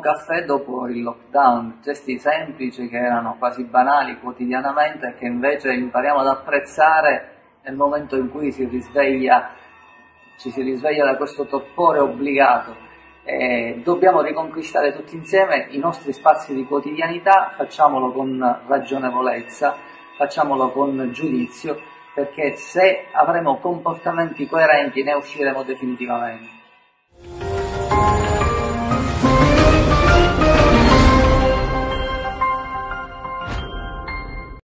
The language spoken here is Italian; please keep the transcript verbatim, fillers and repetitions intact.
caffè dopo il lockdown, gesti semplici che erano quasi banali quotidianamente e che invece impariamo ad apprezzare nel momento in cui si risveglia, ci si risveglia da questo torpore obbligato. E dobbiamo riconquistare tutti insieme i nostri spazi di quotidianità, facciamolo con ragionevolezza, facciamolo con giudizio, perché se avremo comportamenti coerenti ne usciremo definitivamente.